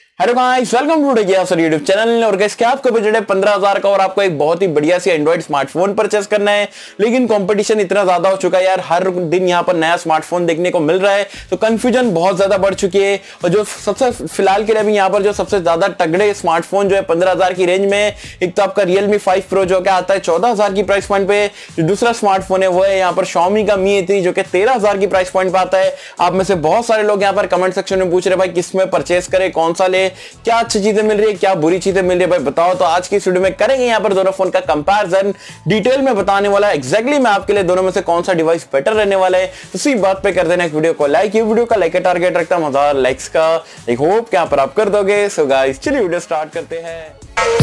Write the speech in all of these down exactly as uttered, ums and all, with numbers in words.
Hello guys, welcome to tech sir YouTube channel. और guys क्या आपका बजट है पंद्रह हजार का और आपको एक बहुत ही बढ़िया सी एंड्रॉइड स्मार्टफोन परचेस करना है, लेकिन कंपटीशन इतना ज्यादा हो चुका है यार, हर दिन यहाँ पर नया स्मार्टफोन देखने को मिल रहा है, तो कंफ्यूजन बहुत ज्यादा बढ़ चुकी है। और जो सबसे फिलहाल के लिए अभी यहाँ पर जो सबसे ज्यादा तगड़े स्मार्टफोन जो है पंद्रह हजार की रेंज में, एक तो आपका रियलमी फाइव प्रो जो क्या आता है चौदह हजार की प्राइस पॉइंट पे, जो दूसरा स्मार्टफोन है वो है यहाँ पर Xiaomi का Mi ए थ्री जो कि तेरह हजार की प्राइस पॉइंट पे आता है। आप में से बहुत सारे लोग यहाँ पर कमेंट सेक्शन में पूछ रहे भाई किस में परचेस करें, कौन सा ले, क्या अच्छी चीजें मिल रही है, क्या बुरी चीजें मिल रही है, भाई बताओ। तो आज की इस वीडियो में करेंगे यहाँ पर दोनों फोन का कंपैरिजन, डिटेल में बताने वाला है एक्जैक्टली मैं आपके लिए दोनों में से कौन सा डिवाइस बेटर रहने वाला है। तो इसी बात पे कर देना एक वीडियो को लाइक। ये वीडियो का लाइक का टारगेट रखता हूं हजार लाइक्स का, आई होप कि यहाँ पर आप कर दोगे। सो गाइस चलिए वीडियो स्टार्ट करते हैं।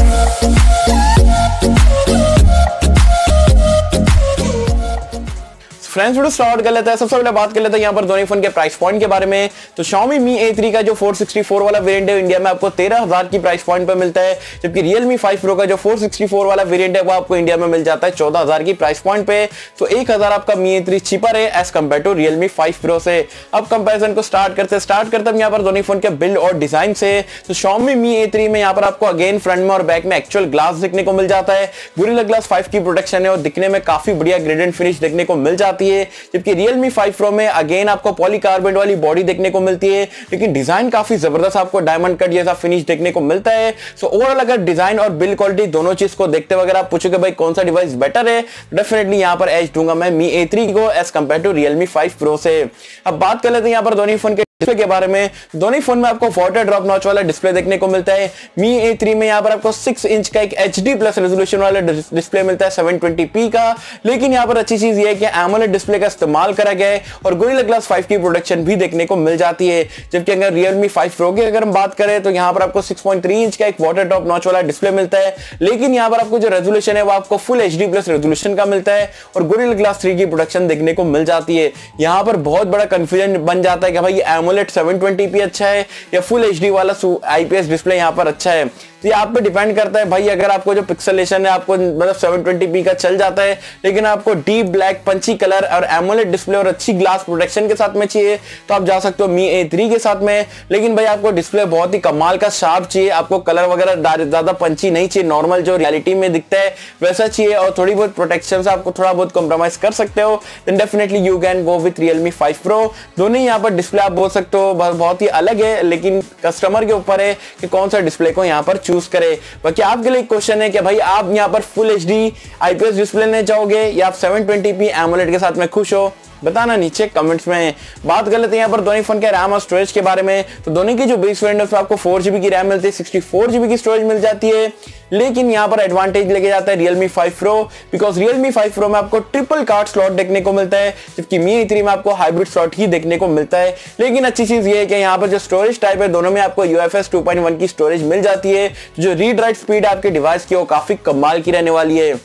फ्रेंड्स वीडियो स्टार्ट कर लेते हैं। सबसे पहले बात कर लेते हैं यहाँ पर दोनों फोन के प्राइस पॉइंट के बारे में। तो Xiaomi Mi ए थ्री का जो फोर सिक्सटी फोर वाला वेरिएंट है इंडिया में आपको तेरह हजार की प्राइस पॉइंट पे मिलता है, जबकि Realme फाइव Pro का जो फोर सिक्सटी फोर वाला वेरिएंट है वो आपको इंडिया में मिल जाता है चौदह हजार की प्राइस पॉइंट पे। तो एक हजार आपका Mi ए थ्री चीपर है as compare to Realme five Pro से। अब कंपेरिजन को स्टार्ट करते स्टार्ट करते हैं यहाँ पर दोनों फोन के बिल्ड और डिजाइन से। तो Xiaomi Mi ए थ्री में यहाँ पर आपको अगेन फ्रंट में और बैक में एक्चुअल ग्लास देखने को मिल जाता है, गोरिल्ला ग्लास फाइव की प्रोटेक्शन है और दिखने में काफी बढ़िया ग्रेडेंट फिनिश देखने को मिल जाती है। जबकि Realme फाइव Pro में अगेन आपको पॉलीकार्बोनेट वाली बॉडी देखने को मिलती है, लेकिन डिजाइन काफी जबरदस्त आपको डायमंड कट जैसा फिनिश देखने को मिलता है। सो ओवरऑल अगर डिजाइन और बिल्ड क्वालिटी दोनों चीज को देखते हुए अगर आप पूछोगे भाई कौन सा डिवाइस बेटर है, डेफिनेटली यहां पर एज दूंगा मैं Mi ए थ्री को as compare to Realme five Pro से। अब बात कर लेते हैं यहां पर दोनों फोन के डिस्प्ले के बारे में। दोनों फोन में आपको वाटर ड्रॉप नॉच वाला डिस्प्ले देखने को मिलता है। Mi ए थ्री में यहाँ पर आपको सिक्स इंच का एक एच डी प्लस रेजोल्यूशन वाला डिस्प्ले मिलता है सेवन ट्वेंटी पी का, लेकिन यहाँ पर अच्छी चीज ये है कि एमोलेड डिस्प्ले का इस्तेमाल करा गया है और गोरिल्ला ग्लास फाइव की प्रोटेक्शन भी देखने को मिल जाती है। जबकि अगर Realme फाइव Pro की अगर हम बात करें तो यहाँ पर आपको सिक्स पॉइंट थ्री इंच का एक वाटर ड्रॉप नॉच वाला डिस्प्ले मिलता है, लेकिन यहाँ पर आपको जो रेजोल्यूशन है वो आपको full H D plus resolution का मिलता है और गोरिल्ला ग्लास थ्री की प्रोटेक्शन देखने को मिल जाती है। यहाँ पर बहुत बड़ा कंफ्यूजन बन जाता है कि भाई एमोलेड सेवन ट्वेंटी पी अच्छा है या फुल एचडी वाला आईपीएस डिस्प्ले यहाँ पर अच्छा है। तो ये आप पे डिपेंड करता है भाई, अगर आपको जो पिक्सेलेशन है आपको मतलब सेवन ट्वेंटी पी का चल जाता है, लेकिन आपको डीप ब्लैक पंची कलर और एमोलेड डिस्प्ले और अच्छी ग्लास प्रोटेक्शन के साथ में चाहिए तो आप जा सकते हो Mi ए थ्री के साथ में। लेकिन भाई आपको डिस्प्ले बहुत ही कमाल का शार्प चाहिए, आपको कलर वगैरह ज्यादा पंची नहीं चाहिए, नॉर्मल जो रियलिटी में दिखता है वैसा चाहिए और थोड़ी बहुत प्रोटेक्शन से आपको थोड़ा बहुत कॉम्प्रोमाइज कर सकते हो, then definitely you can go with Realme five Pro। दोनों ही यहाँ पर डिस्प्ले आप बोल सकते हो बहुत ही अलग है, लेकिन कस्टमर के ऊपर है कि कौन सा डिस्प्ले को यहाँ पर चूज करे। बाकी आपके लिए क्वेश्चन है कि भाई आप यहाँ पर फुल एचडी आईपीएस डिस्प्ले लेना चाहोगे या आप सेवन ट्वेंटी पी एमोलेड के साथ में खुश हो, बताना नीचे कमेंट्स में। बात कर लेते हैं यहाँ पर दोनों फोन के रैम और स्टोरेज के बारे में। तो दोनों की जो बेस वेरिएंट है उसमें आपको फोर जीबी की रैम मिलती है, सिक्सटी फोर जीबी की स्टोरेज मिल जाती है, लेकिन यहाँ पर एडवांटेज लेके जाता है Realme five Pro, because Realme five Pro में आपको ट्रिपल कार्ड स्लॉट देखने को मिलता है, जबकि Mi ए थ्री में आपको हाइब्रिड स्लॉट ही देखने को मिलता है। लेकिन अच्छी चीज ये है कि यहाँ पर जो स्टोरेज टाइप है दोनों में आपको U F S two point one की स्टोरेज मिल जाती है, जो रीड राइट स्पीड आपके डिवाइस की वो काफी कमाल की रहने वाली है।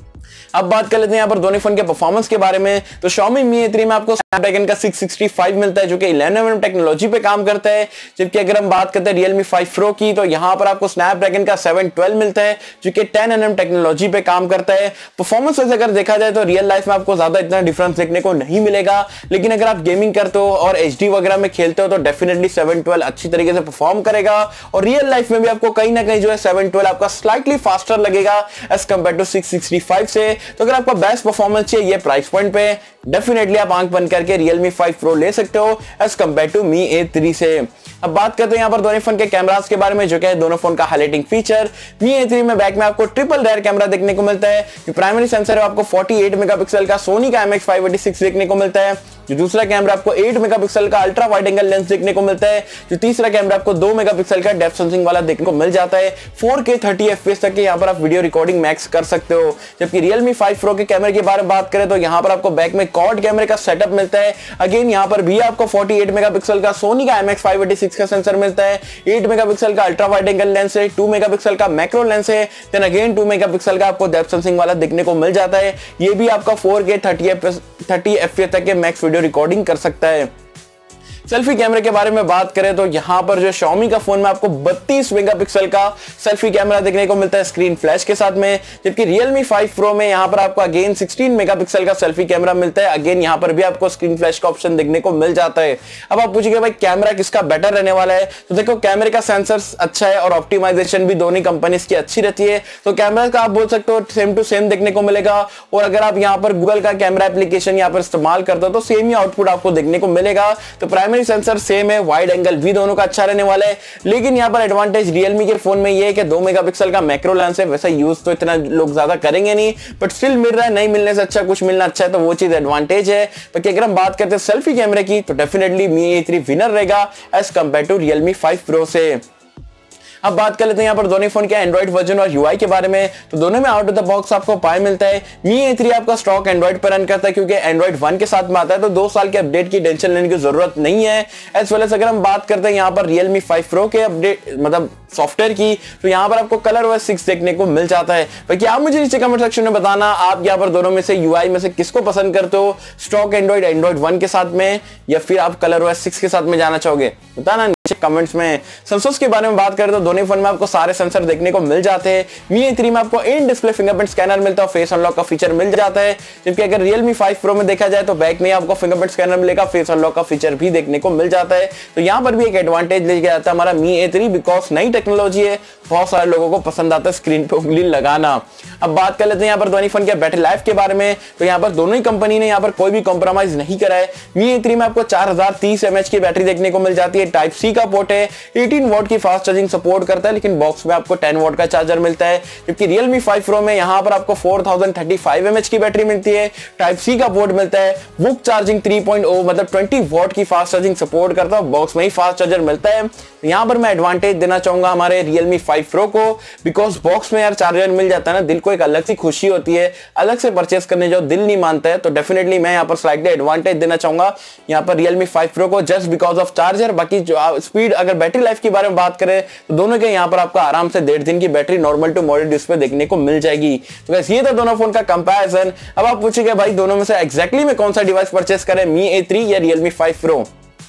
अब बात कर लेते हैं यहाँ पर दोनों फोन के परफॉर्मेंस के बारे में। तो Xiaomi Mi ए थ्री में आपको स्नैपड्रैगन का सिक्स सिक्सटी फाइव मिलता है जो कि इलेवन नैनोमीटर टेक्नोलॉजी पे काम करता है, जबकि अगर हम बात करते हैं Realme फाइव Pro की तो यहाँ पर आपको स्नैपड्रैगन का सेवन ट्वेल्व मिलता है जो कि टेन एनएम टेक्नोलॉजी पे काम करता है। परफॉर्मेंस वैसे अगर देखा जाए तो रियल लाइफ में आपको ज्यादा इतना डिफरेंस देखने को नहीं मिलेगा, लेकिन अगर आप गेमिंग करते हो और एचडी वगैरह में खेलते हो तो डेफिनेटली सेवन ट्वेल्व अच्छी तरीके से परफॉर्म करेगा और रियल लाइफ में भी आपको कहीं ना कहीं जो है सेवन ट्वेल्व आपका स्लाइटली फास्टर लगेगा as compare to six sixty five से। तो अगर आपका बेस्ट परफॉर्मेंस चाहिए ये प्राइस पॉइंट पे, डेफिनेटली आप आंख बंद करके Realme फाइव Pro ले सकते हो as compare to Mi A three से। अब बात करते हैं यहाँ पर दोनों फोन के कैमरास के बारे में, जो कि है दोनों फोन का highlighting feature. Mi A three में बैक में आपको ट्रिपल रेयर कैमरा देखने को मिलता है, जो प्राइमरी सेंसर है आपको फोर्टी एट मेगापिक्सल का सोनी का M X five eighty six देखने को मिलता है, जो दूसरा कैमरा आपको एट मेगापिक्सल का अल्ट्रा वाइड एंगल लेंस देखने को मिलता है, जो तीसरा कैमरा आपको टू मेगापिक्सल का डेप्थ सेंसिंग वाला देखने को मिल जाता है। फोर के थर्टी एफपीएस तक के यहाँ पर आप वीडियो रिकॉर्डिंग मैक्स कर सकते हो। जबकि Realme फाइव Pro के कैमरे के बारे में बात करें तो यहाँ पर आपको बैक में क्वाड कैमरे का सेटअप मिलता है। अगेन यहाँ पर भी आपको फोर्टी एट मेगापिक्सल का सोनी का M X five eighty six का सेंसर मिलता है, एट मेगापिक्सल का अल्ट्रा वाइड एंगल लेंस है, टू मेगापिक्सल का मैक्रो लेंस है, देन अगेन टू मेगापिक्सल का आपको डेप्थ सेंसिंग वाला देखने को मिल जाता है। ये भी आपका फोर के थर्टी एफपीएस तक के मैक्स वीडियो रिकॉर्डिंग कर सकता है। सेल्फी कैमरे के बारे में बात करें तो यहां पर जो Xiaomi का फोन में आपको बत्तीस मेगापिक्सल का सेल्फी कैमरा देखने को मिलता है स्क्रीन फ्लैश के साथ में, जबकि Realme फाइव Pro में यहां पर आपको अगेन सोलह मेगापिक्सल का सेल्फी कैमरा मिलता है। अगेन यहां पर भी आपको स्क्रीन फ्लैश का ऑप्शन देखने को मिल जाता है। अब आप पूछेंगे भाई कैमरा किसका बेटर रहने वाला है, तो देखो कैमरे का सेंसर्स अच्छा है और ऑप्टिमाइजेशन भी दोनों कंपनीज की अच्छी रहती है, तो कैमरा का आप बोल सकते हो सेम टू सेम देखने को मिलेगा। और अगर आप यहां पर गूगल का कैमरा एप्लीकेशन यहां पर इस्तेमाल करते हो तो सेम ही आउटपुट आपको देखने को मिलेगा। तो प्राइमरी सेंसर सेम है, वाइड एंगल भी दोनों का अच्छा रहने वाला है, लेकिन यहां पर एडवांटेज Realme के फोन में ये है कि दो मेगापिक्सल का मैक्रो लेंस है। वैसा यूज तो इतना लोग ज्यादा करेंगे नहीं, बट स्टिल मिल रहा है, नहीं मिलने से अच्छा कुछ मिलना अच्छा है, तो वो चीज एडवांटेज है। बाकी अगर हम बात करते हैं सेल्फी कैमरे की तो definitely Mi A three winner रहेगा as compare to Realme five Pro से। अब बात कर लेते हैं यहाँ पर दोनों फोन के एंड्रॉइड वर्जन और यूआई के बारे में, तो दोनों में आउट ऑफ द बॉक्स आपको पाई मिलता है। Mi ए थ्री आपका स्टॉक एंड्रॉइड पर रन करता है क्योंकि एंड्रॉइड वन के साथ में आता है, तो दो साल के अपडेट की टेंशन लेने की जरूरत नहीं है। एज वेल एज अगर हम बात करते हैं यहाँ पर Realme फाइव Pro के अपडेट मतलब सॉफ्टवेयर की, तो यहाँ पर आपको ColorOS सिक्स देखने को मिल जाता है। बाकी आप मुझे नीचे कमेंट सेक्शन में बताना आप यहाँ पर दोनों में से यूआई में से किसको पसंद करते हो, स्टॉक एंड्रॉइड एंड्रॉइड वन के साथ में या फिर आप ColorOS सिक्स के साथ में जाना चाहोगे, बताना नीचे कमेंट्स में। सेंसर्स के बारे में बात करें तो दोनों फोन में आपको सारे सेंसर देखने को मिल जाते हैं। Mi ए थ्री में आपको इन डिस्प्ले फिंगरप्रिंट स्कैनर मिलता है, फेस अनलॉक का फीचर मिल जाता है, जबकि अगर Realme फाइव Pro में देखा जाए तो बैक में आपको फिंगरप्रिंट स्कैनर मिलेगा, फेस अनलॉक का फीचर भी देखने को मिल जाता है। तो यहाँ पर भी एक एडवांटेज लेके जाता है हमारा Mi ए थ्री, बिकॉज नई टेक्नोलॉजी है, बहुत सारे लोगों को पसंद आता है स्क्रीन पे उंगली लगाना। अब बात कर लेते हैं यहाँ पर दोनों फोन के बैटरी लाइफ के बारे में, तो यहाँ पर दोनों ही कंपनी ने यहाँ पर कोई भी कॉम्प्रोमाइज नहीं करा है। Mi ए थ्री में आपको चार हजार तीस एमएच की बैटरी देखने को मिल जाती है, टाइप सी का पोर्ट है, अठारह वॉट की फास्ट चार्जिंग सपोर्ट करता है, लेकिन बॉक्स में आपको दस वॉट का चार्जर मिलता है। जबकि Realme फाइव Pro में यहाँ पर आपको चार हज़ार पैंतीस एमएच की बैटरी मिलती है, टाइप सी का पोर्ट मिलता है, VOOC charging three point O मतलब बीस वॉट की फास्ट चार्जिंग सपोर्ट करता है, बॉक्स में ही फास्ट चार्जर मिलता है। तो यहाँ पर मैं एडवांटेज देना चाहूंगा हमारे Realme फाइव Pro को, बिकॉज बॉक्स में यार चार्जर मिल जाता है ना, दिल को एक अलग सी खुशी होती है, अलग से परचेस करने जो दिल नहीं मानता है, तो डेफिनेटली मैं यहाँ पर स्लाइटली एडवांटेज देना चाहूंगा यहाँ पर Realme फाइव Pro को जस्ट बिकॉज ऑफ चार्जर। बाकी जो स्पीड अगर बैटरी लाइफ के बारे में बात करें तो दोनों के यहाँ पर आपको आराम से डेढ़ दिन की battery normal to moderate display देखने को मिल जाएगी। तो गाइस ये था दोनों फोन का कंपैरिजन। अब आप पूछेंगे भाई दोनों में से एग्जैक्टली मैं कौन सा डिवाइस परचेस करें, Mi ए थ्री या Realme फाइव Pro,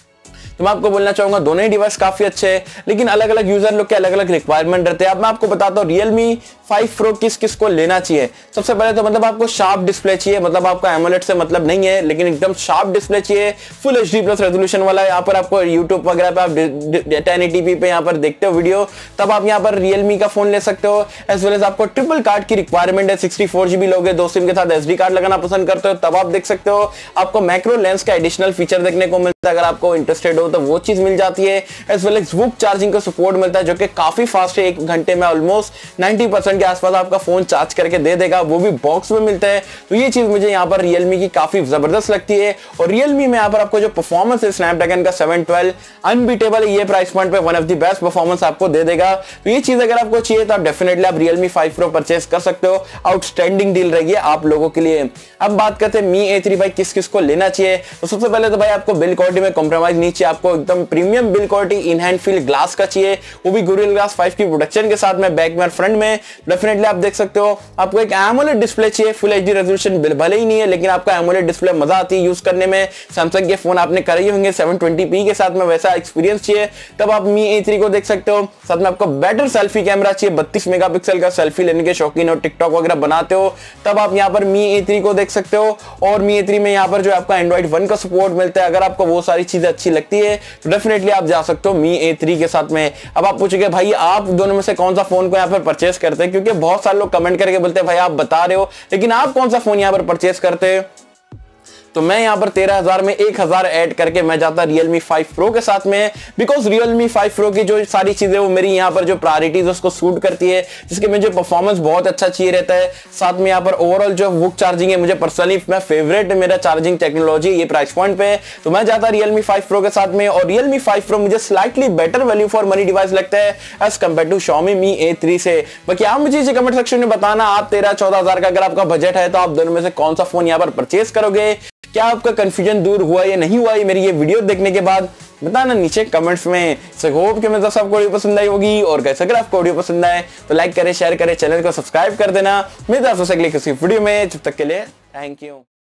तो मैं आपको बोलना चाहूंगा दोनों ही डिवाइस काफी अच्छे हैं, लेकिन अलग अलग यूजर लोग के अलग अलग रिक्वायरमेंट रहते हैं। अब मैं आपको बताता हूँ Realme फाइव Pro किस किस को लेना चाहिए। सबसे पहले तो मतलब आपको शार्प डिस्प्ले चाहिए, मतलब आपको एमोलेड से मतलब नहीं है, लेकिन एकदम शार्प डिस्प्ले चाहिए, full H D plus resolution वाला। यहाँ पर आपको यूट्यूब वगैरह पे आप टेन एटी पी पे यहाँ पर देखते हो वीडियो, तब आप यहाँ पर Realme का फोन ले सकते हो। एज वेल एज आपको ट्रिपल कार्ड की रिक्वायरमेंट है, सिक्सटी फोर जीबी लोगे, दो सिम के साथ एस डी कार्ड लगाना पसंद करते हो, तब आप देख सकते हो। आपको मैक्रो लेंस का एडिशनल फीचर देखने को मिलता है, अगर आपको इंटरेस्टेड हो तो वो चीज मिल जाती है। As well as VOOC charging का सपोर्ट मिलता है, जो कि काफी फास्ट है, एक घंटे में ऑलमोस्ट नाइंटी परसेंट के आसपास आपका फोन चार्ज करके दे देगा, वो भी बॉक्स में मिलता है। तो ये चीज मुझे यहाँ पर Realme की काफी जबरदस्त लगती है। और Realme में यहाँ पर आपको जो परफॉर्मेंस है स्नैपड्रैगन का सेवन ट्वेल्व अनबीटेबल है, ये प्राइस पॉइंट पे one of the best performance आपको दे देगा। तो ये चीज अगर आपको चाहिए तो आप डेफिनेटली आप Realme फाइव Pro परचेस कर सकते हो, आउटस्टैंडिंग डील रहेगी आप लोगों के लिए। अब बात करते हैं Mi ए थ्री भाई किस किस को लेना चाहिए। तो सबसे पहले तो भाई आपको बिल्ड क्वालिटी में कॉम्प्रोमाइज नहीं चाहिए, आपको एकदम premium build quality in hand feel glass का चाहिए, वो भी Gorilla Glass फाइव की प्रोडक्शन के साथ में बैक में फ्रंट में। डेफिनेटली आप देख सकते हो आपको एक एमोलेड डिस्प्ले चाहिए, फुल एचडी रेजोल्यूशन भले ही नहीं है, लेकिन आपका एमोलेड डिस्प्ले मजा आती है यूज करने में। सैमसंग के फोन आपने करे ही होंगे सेवन ट्वेंटी पी के साथ में, वैसा एक्सपीरियंस चाहिए तब आप Mi ए थ्री को देख सकते हो। साथ में आपको बेटर सेल्फी कैमरा चाहिए, बत्तीस मेगापिक्सल का सेल्फी लेने के शौकीन हो, टिकटॉक वगैरह बनाते हो, तब आप यहाँ पर Mi ए थ्री को देख सकते हो। और Mi ए थ्री में यहाँ पर जो आपका एंड्रॉइड वन का सपोर्ट मिलता है, अगर आपको वो सारी चीजें अच्छी लगती है तो डेफिनेटली आप जा सकते हो Mi ए थ्री के साथ में। अब आप पूछोगे भाई आप दोनों में से कौन सा फोन को यहाँ पर परचेस करते हैं, क्योंकि बहुत सारे लोग कमेंट करके बोलते हैं भाई आप बता रहे हो, लेकिन आप कौन सा फोन यहाँ पर परचेस करते हैं। तो मैं यहाँ पर तेरह हजार में एक हजार ऐड करके मैं जाता Realme फाइव Pro के साथ में, बिकॉज Realme फाइव Pro की जो सारी चीजें वो मेरी यहाँ पर जो प्रायोरिटीज उसको सूट करती है, जिसके मुझे परफॉर्मेंस बहुत अच्छा चाहिए रहता है। साथ में यहाँ पर ओवरऑल जो वुक चार्जिंग है मुझे पर्सनली मैं फेवरेट मेरा चार्जिंग टेक्नोलॉजी ये प्राइस पॉइंट पे है, तो मैं जाता Realme फाइव Pro के साथ में। और Realme फाइव Pro मुझे slightly better value for money device लगता है as compare to Xiaomi Mi A three से। बाकी आप मुझे कमेंट सेक्शन में बताना आप तेरह चौदह हजार का अगर आपका बजट है तो आप दोनों में से कौन सा फोन यहाँ पर परचेस करोगे। क्या आपका कंफ्यूजन दूर हुआ या नहीं हुआ मेरी ये वीडियो देखने के बाद, बताना नीचे कमेंट्स में। सो होप कि मैं दोस्तों आपको वीडियो पसंद आई होगी, और कैसे अगर आपको वीडियो पसंद आए तो लाइक करें, शेयर करें, चैनल को सब्सक्राइब कर देना। मिलते हैं आपसे अगली किसी वीडियो में, जब तक के लिए थैंक यू।